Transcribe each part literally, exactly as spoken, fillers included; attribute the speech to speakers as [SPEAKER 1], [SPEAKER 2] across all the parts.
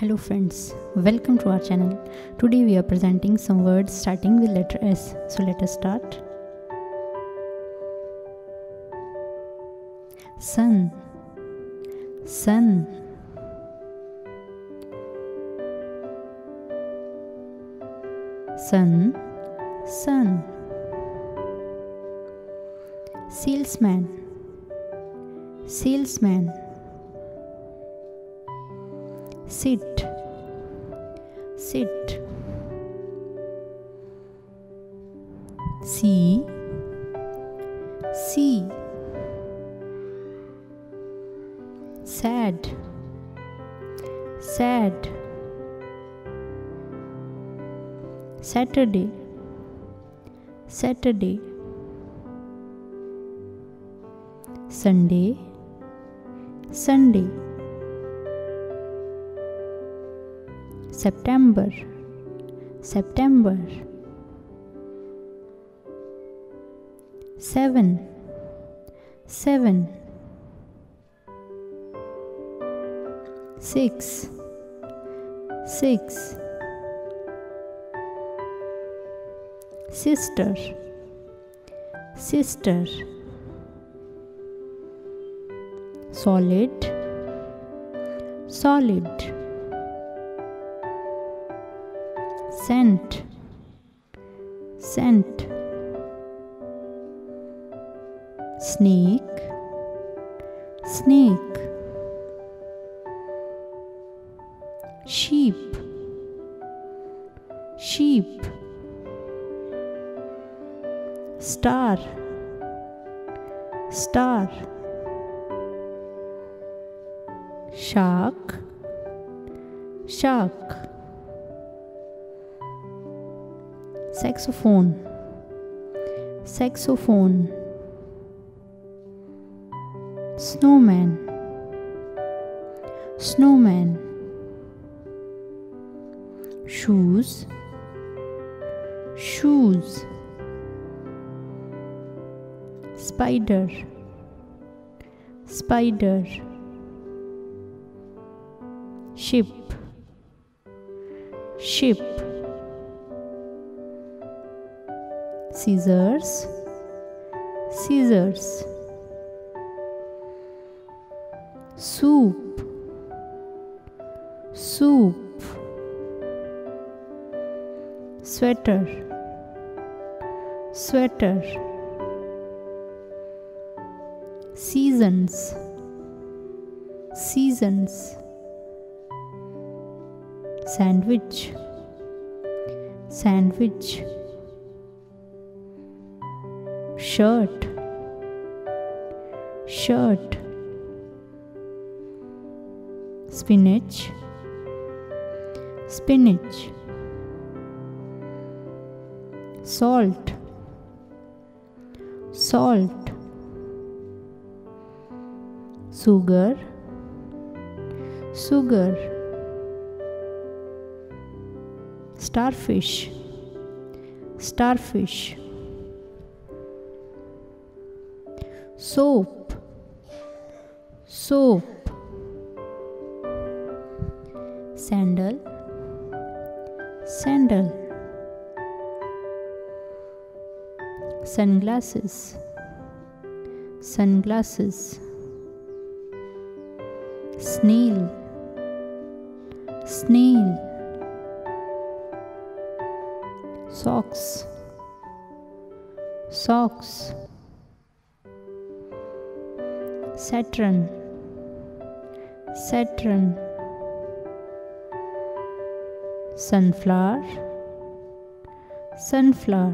[SPEAKER 1] Hello friends, welcome to our channel. Today we are presenting some words starting with letter S. So let us start. Sun, sun. Sun, sun. Salesman, salesman. Sit, sit. See, see. Sad, sad. Saturday, Saturday. Sunday, Sunday. September, September. Seven, seven. Six, six. Sister, sister. Solid, solid. Scent, scent. Snake, snake. Sheep, sheep. Star, star. Shark, shark. Saxophone, saxophone. Snowman, snowman. Shoes, shoes. Spider, spider. Ship, ship. Scissors, scissors. Soup, soup. Sweater, sweater. Seasons, seasons. Sandwich, sandwich. Shirt, shirt. Spinach, spinach. Salt, salt. Sugar, sugar. Starfish, starfish. Soap, soap. Sandal, sandal. Sunglasses, sunglasses. Snail, snail. Socks, socks. Saturn, Saturn. Sunflower, sunflower.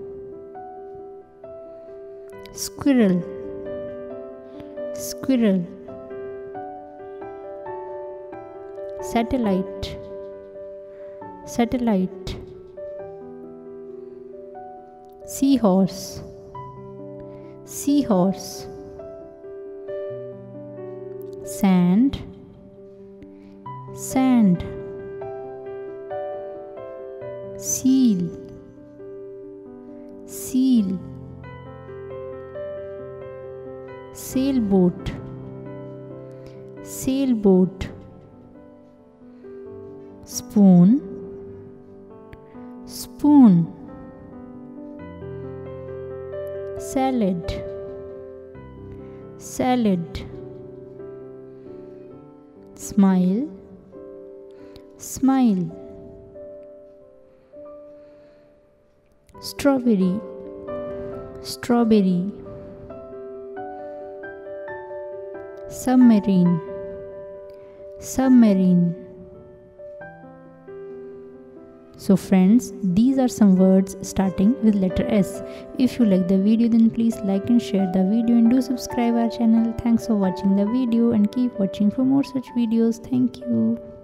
[SPEAKER 1] Squirrel, squirrel. Satellite, satellite. Seahorse, seahorse. Sand, sand. Seal, seal. Sailboat, sailboat. spoon, spoon. Salad, salad. Smile, smile. Strawberry, strawberry. Submarine, submarine. So friends, these are some words starting with letter S. If you like the video, then please like and share the video and do subscribe our channel. Thanks for watching the video and keep watching for more such videos. Thank you.